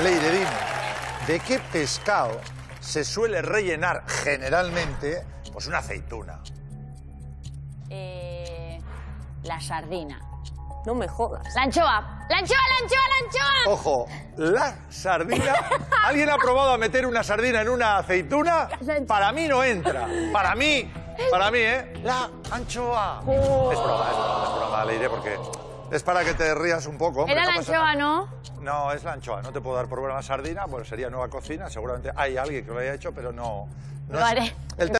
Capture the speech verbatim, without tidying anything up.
Leire, dime, ¿de qué pescado se suele rellenar generalmente pues una aceituna? Eh, la sardina. No me jodas. La anchoa. La anchoa, la anchoa, la anchoa. Ojo, la sardina. ¿Alguien ha probado a meter una sardina en una aceituna? Para mí no entra. Para mí, para mí, ¿eh? La anchoa. Oh. Es broma, es broma, es broma, Leire, porque es para que te rías un poco. Hombre, Era no la pasa anchoa, nada. ¿no? No, es la anchoa. No te puedo dar por buena la sardina, pues sería nueva cocina. Seguramente hay alguien que lo haya hecho, pero no. no Lo es- haré. El